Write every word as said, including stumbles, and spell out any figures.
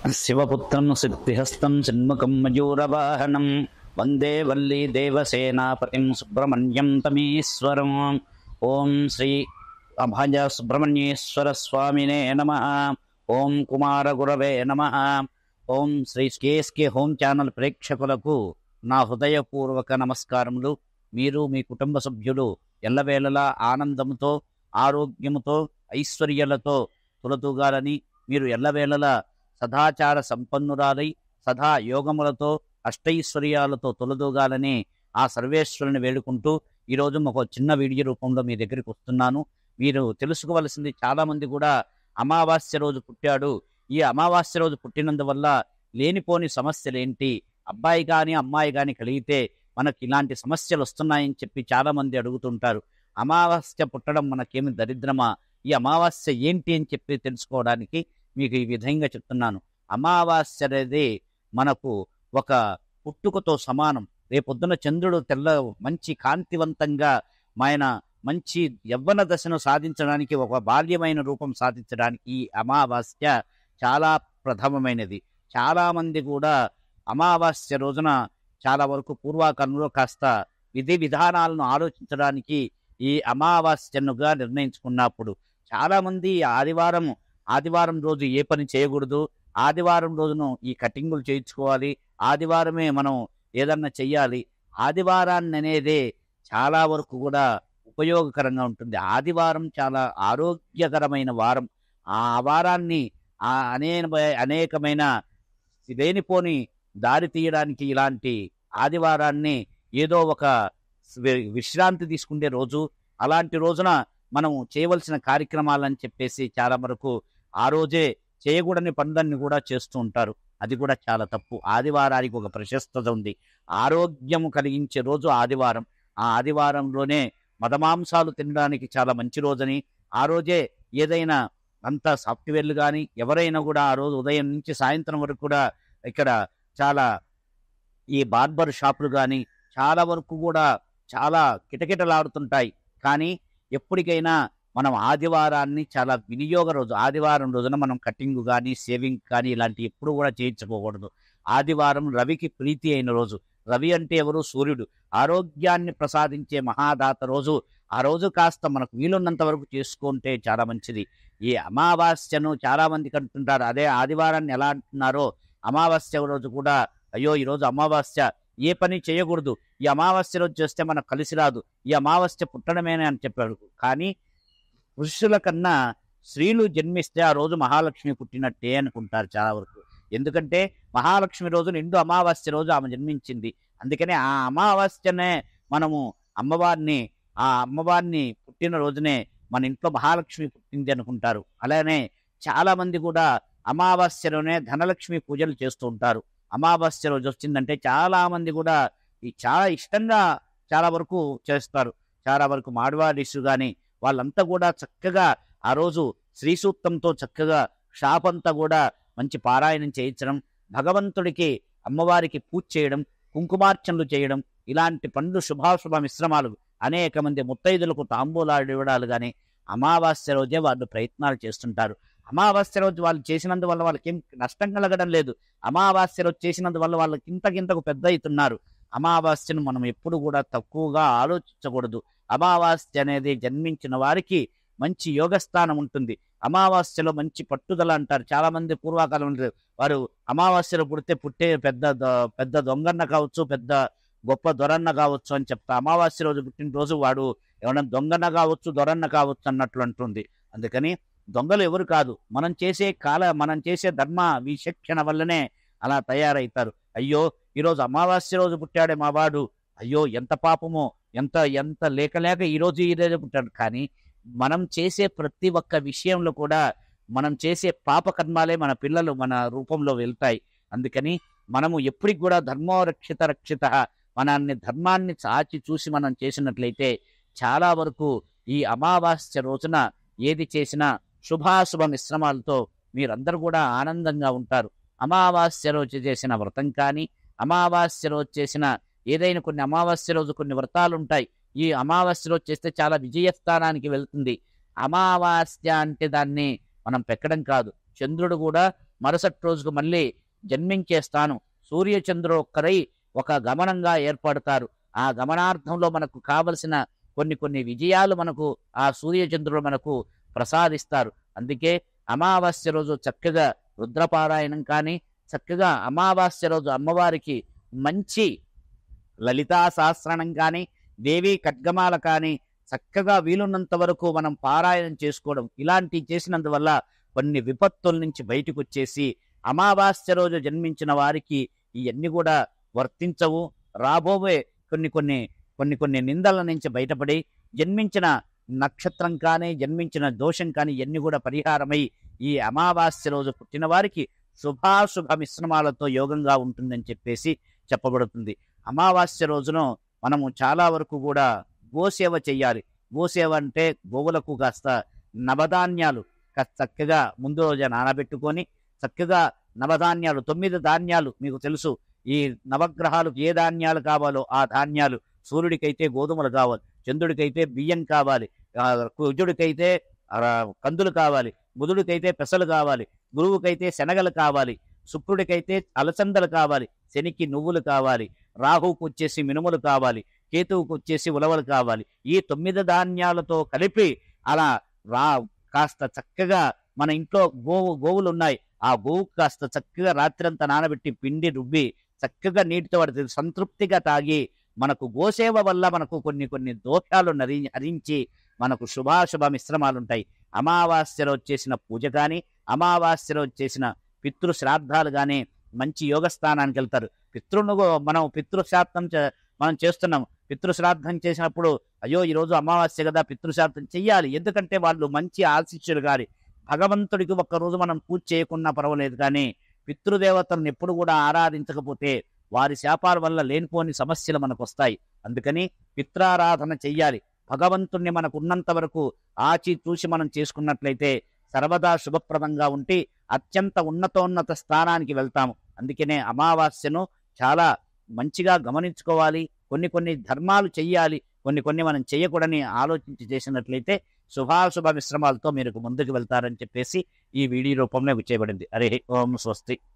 శివపుత్రం సిద్ధిహస్తం షణ్ముఖం మయూరవాహనం వందే వల్లీ దేవసేనాపతిం సుబ్రహ్మణ్యం తమీశ్వరం. ఓం శ్రీ అభయ సుబ్రహ్మణ్యేశ్వర స్వామినే నమః. ఓం కుమార గురవే నమః. ఓం శ్రీ కేఎస్కే హోమ్ ఛానల్ ప్రేక్షకులకు నా హృదయపూర్వక నమస్కారములు. మీరు మీ కుటుంబ సభ్యులు ఎల్లవేళలా ఆనందంతో ఆరోగ్యముతో ఐశ్వర్యాలతో తులతూగాలని, మీరు ఎల్లవేళలా సదాచార సంపన్నురాలై సదా యోగములతో అష్టైశ్వర్యాలతో తొలదూగాలని ఆ సర్వేశ్వరుని వేడుకుంటూ ఈరోజు ఒక చిన్న వీడియో రూపంలో మీ దగ్గరికి వస్తున్నాను. మీరు తెలుసుకోవలసింది, చాలామంది కూడా అమావాస్య రోజు పుట్టాడు, ఈ అమావాస్య రోజు పుట్టినందువల్ల లేనిపోని సమస్యలు ఏంటి, అబ్బాయి కానీ అమ్మాయి కానీ కలిగితే మనకి ఇలాంటి సమస్యలు వస్తున్నాయని చెప్పి చాలామంది అడుగుతుంటారు. అమావాస్య పుట్టడం మనకేమి దరిద్రమా, ఈ అమావాస్య ఏంటి అని చెప్పి తెలుసుకోవడానికి మీకు ఈ విధంగా చెప్తున్నాను. అమావాస్య అనేది మనకు ఒక పుట్టుకతో సమానం. రేపొద్దున చంద్రుడు తెల్ల మంచి కాంతివంతంగా ఆయన మంచి యవ్వన దశను సాధించడానికి, ఒక బాల్యమైన రూపం సాధించడానికి ఈ అమావాస్య చాలా ప్రథమమైనది. చాలామంది కూడా అమావాస్య రోజున చాలా వరకు పూర్వకాలంలో కాస్త విధి విధానాలను ఆలోచించడానికి ఈ అమావాస్యనుగా నిర్ణయించుకున్నప్పుడు చాలామంది ఆదివారం ఆదివారం రోజు ఏ పని చేయకూడదు, ఆదివారం రోజును ఈ కటింగులు చేయించుకోవాలి, ఆదివారమే మనం ఏదన్నా చెయ్యాలి. ఆదివారాన్ని అనేదే చాలా వరకు కూడా ఉపయోగకరంగా ఉంటుంది. ఆదివారం చాలా ఆరోగ్యకరమైన వారం. ఆ వారాన్ని ఆ అనే అనేకమైన లేనిపోని దారి తీయడానికి ఇలాంటి ఆదివారాన్ని ఏదో ఒక విశ్రాంతి తీసుకునే రోజు, అలాంటి రోజున మనం చేయవలసిన కార్యక్రమాలని చెప్పేసి చాలా వరకు ఆ రోజే చేయకూడని పనులన్నీ కూడా చేస్తూ ఉంటారు. అది కూడా చాలా తప్పు. ఆదివారానికి ఒక ప్రశస్తత ఉంది. ఆరోగ్యం కలిగించే రోజు ఆదివారం. ఆ ఆదివారంలోనే మదమాంసాలు తినడానికి చాలా మంచి రోజని, ఆ రోజే ఏదైనా అంత సాఫ్ట్వేర్లు కానీ ఎవరైనా కూడా ఆ రోజు ఉదయం నుంచి సాయంత్రం వరకు కూడా ఇక్కడ చాలా ఈ బార్బర్ షాపులు కానీ చాలా వరకు కూడా చాలా కిటకిటలాడుతుంటాయి. కానీ ఎప్పటికైనా మనం ఆదివారాన్ని చాలా వినియోగ రోజు, ఆదివారం రోజున మనం కటింగ్ కానీ షేవింగ్ కానీ ఇలాంటివి ఎప్పుడు కూడా చేయించుకోకూడదు. ఆదివారం రవికి ప్రీతి అయిన రోజు. రవి అంటే ఎవరు? సూర్యుడు. ఆరోగ్యాన్ని ప్రసాదించే మహాదాత రోజు. ఆ రోజు కాస్త మనకు వీలున్నంత వరకు చేసుకుంటే చాలా మంచిది. ఈ అమావాస్యను చాలా మందికి అంటుంటారు, అదే ఆదివారాన్ని ఎలా అంటున్నారో అమావాస్య రోజు కూడా అయ్యో ఈరోజు అమావాస్య, ఏ పని చేయకూడదు, ఈ అమావాస్య రోజు చేస్తే మనకు కలిసి రాదు, ఈ అమావాస్య పుట్టడమేనే అని చెప్పాడు. కానీ పురుషుల కన్నా స్త్రీలు జన్మిస్తే ఆ రోజు మహాలక్ష్మి పుట్టినట్టే అనుకుంటారు చాలా వరకు. ఎందుకంటే మహాలక్ష్మి రోజు నిండు అమావాస్య రోజు ఆమె జన్మించింది. అందుకనే ఆ అమావాస్యనే మనము అమ్మవారిని ఆ అమ్మవారిని పుట్టిన రోజునే మన ఇంట్లో మహాలక్ష్మి పుట్టింది అనుకుంటారు. అలానే చాలా మంది కూడా అమావాస్యలోనే ధనలక్ష్మి పూజలు చేస్తూ ఉంటారు. అమావాస్య రోజు వచ్చిందంటే చాలా మంది కూడా ఈ చాలా ఇష్టంగా చాలా వరకు చేస్తారు. చాలా వరకు మాడవాడీసు కానీ వాళ్ళంతా కూడా చక్కగా ఆ రోజు శ్రీ సూక్తంతో చక్కగా షాపంతా కూడా మంచి పారాయణం చేయించడం, భగవంతుడికి అమ్మవారికి పూజ చేయడం, కుంకుమార్చనలు చేయడం, ఇలాంటి పనులు శుభాశుభ మిశ్రమాలు అనేక మంది ముత్తైదులకు తాంబూలాలు ఇవ్వడాలు కానీ అమావాస్య రోజే వాళ్ళు ప్రయత్నాలు చేస్తుంటారు. అమావాస్య రోజు వాళ్ళు చేసినందువల్ల వాళ్ళకి ఏం నష్టం కలగడం లేదు. అమావాస్య రోజు చేసినందువల్ల వాళ్ళకి ఇంతకింతకు పెద్ద అవుతున్నారు. అమావాస్యను మనం ఎప్పుడు కూడా తక్కువగా ఆలోచించకూడదు. అమావాస్య అనేది జన్మించిన వారికి మంచి యోగస్థానం ఉంటుంది. అమావాస్యలో మంచి పట్టుదల అంటారు. చాలా మంది పూర్వకాలంలో వారు అమావాస్యలో పుడితే పుట్టే పెద్ద పెద్ద దొంగన్న కావచ్చు, పెద్ద గొప్ప దొరన్న కావచ్చు అని చెప్తా. అమావాస్య రోజు పుట్టినరోజు వాడు ఎవరైనా దొంగన్న కావచ్చు, దొరన్న కావచ్చు అన్నట్లు అంటుంది. అందుకని దొంగలు ఎవరు కాదు, మనం చేసే కాల మనం చేసే ధర్మ విచక్షణ వల్లనే అలా తయారవుతారు. అయ్యో ఈరోజు అమావాస్య రోజు పుట్టాడే మా వాడు, అయ్యో ఎంత పాపమో, ఎంత ఎంత లేక లేక ఈరోజు ఈరోజు పుట్టాడు. కానీ మనం చేసే ప్రతి ఒక్క విషయంలో కూడా మనం చేసే పాపకర్మాలే మన పిల్లలు మన రూపంలో వెళ్తాయి. అందుకని మనము ఎప్పటికి కూడా ధర్మో రక్షిత రక్షిత, మనల్ని ధర్మాన్ని చాచి చూసి మనం చేసినట్లయితే చాలా వరకు ఈ అమావాస్య రోజున ఏది చేసినా శుభాశుభ మిశ్రమాలతో మీరందరూ కూడా ఆనందంగా ఉంటారు. అమావాస్య రోజు చేసిన వ్రతం కానీ, అమావాస్య రోజు చేసిన ఏదైనా కొన్ని అమావాస్య రోజు కొన్ని వ్రతాలు ఉంటాయి. ఈ అమావాస్య రోజు చేస్తే చాలా విజయస్థానానికి వెళ్తుంది. అమావాస్య అంటే దాన్ని మనం పెట్టడం కాదు. చంద్రుడు కూడా మరుసటి రోజుకు మళ్ళీ జన్మించే స్థానం. సూర్యచంద్రుడు ఒక్కరై ఒక గమనంగా ఏర్పడతారు. ఆ గమనార్థంలో మనకు కావలసిన కొన్ని కొన్ని విజయాలు మనకు ఆ సూర్యచంద్రుడు మనకు ప్రసాదిస్తారు. అందుకే అమావాస్య రోజు చక్కగా రుద్రపారాయణం కానీ, చక్కగా అమావాస్య రోజు అమ్మవారికి మంచి లలితా సహస్రనామం కానీ, దేవీ ఖడ్గమాల కానీ చక్కగా వీలున్నంత వరకు మనం పారాయణం చేసుకోవడం, ఇలాంటివి చేసినందువల్ల కొన్ని విపత్తుల నుంచి బయటకు వచ్చేసి అమావాస్య రోజు జన్మించిన వారికి ఇవన్నీ కూడా వర్తించవు. రాబోయే కొన్ని కొన్ని కొన్ని కొన్ని నిందల నుంచి బయటపడి జన్మించిన నక్షత్రం కానీ, జన్మించిన దోషం కానీ ఇవన్నీ కూడా పరిహారమై ఈ అమావాస్య రోజు పుట్టిన వారికి శుభాశుభ మిశ్రమాలతో యోగంగా ఉంటుందని చెప్పేసి చెప్పబడుతుంది. అమావాస్య రోజున మనము చాలా వరకు కూడా గోసేవ చెయ్యాలి. గోసేవ అంటే గోవులకు కాస్త నవధాన్యాలు చక్కగా ముందు రోజు నానబెట్టుకొని, చక్కగా నవధాన్యాలు తొమ్మిది ధాన్యాలు మీకు తెలుసు. ఈ నవగ్రహాలకు ఏ ధాన్యాలు కావాలో ఆ ధాన్యాలు, సూర్యుడికైతే గోధుమలు కావాలి, చంద్రుడికైతే బియ్యం కావాలి, కుజుడికైతే కందులు కావాలి, బుధుడికైతే పెసలు కావాలి, గురువుకైతే శనగలు కావాలి, శుక్రుడికైతే అలసందలు కావాలి, శనికి నువ్వులు కావాలి, రాహువుకు వచ్చేసి మినుములు కావాలి, కేతువుకు వచ్చేసి ఉలవలు కావాలి. ఈ తొమ్మిది ధాన్యాలతో కలిపి అలా రా కాస్త చక్కగా మన ఇంట్లో గోవు గోవులు ఉన్నాయి, ఆ గోవు కాస్త చక్కగా రాత్రంతా నానబెట్టి పిండి రుబ్బి చక్కగా నీటితో పడుతుంది సంతృప్తిగా తాగి, మనకు గోసేవ వల్ల మనకు కొన్ని కొన్ని దోషాలు నరి హరించి మనకు శుభాశుభ మిశ్రమాలు ఉంటాయి. అమావాస్యలో చేసిన పూజ కానీ, అమావాస్యలో చేసిన పితృ శ్రాద్ధాలు కానీ మంచి యోగస్థానానికి వెళ్తారు. పితృను మనం పితృశ్రాద్ధం మనం చేస్తున్నాం. పితృశ్రాద్ధం చేసినప్పుడు అయ్యో ఈరోజు అమావాస్య కదా పితృశ్రాద్ధం చెయ్యాలి, ఎందుకంటే వాళ్ళు మంచి ఆశిష్యులు కానీ. భగవంతుడికి ఒక్కరోజు మనం పూజ చేయకున్నా పర్వాలేదు, కానీ పితృదేవతలను ఎప్పుడు కూడా ఆరాధించకపోతే వారి శాపాల వల్ల లేనిపోని సమస్యలు మనకు వస్తాయి. అందుకని పిత్రారాధన చెయ్యాలి. భగవంతుణ్ణి మనకు ఉన్నంత వరకు ఆచి చూసి మనం చేసుకున్నట్లయితే సర్వదా శుభప్రదంగా ఉండి అత్యంత ఉన్నతోన్నత స్థానానికి వెళ్తాము. అందుకనే అమావాస్యను చాలా మంచిగా గమనించుకోవాలి. కొన్ని కొన్ని ధర్మాలు చెయ్యాలి, కొన్ని కొన్ని మనం చేయకూడని ఆలోచించి చేసినట్లయితే శుభాశుభ మిశ్రమాలతో మీరు ముందుకు వెళ్తారని చెప్పేసి ఈ వీడియో రూపంలో చేయబడింది. హరి ఓం స్వస్తి.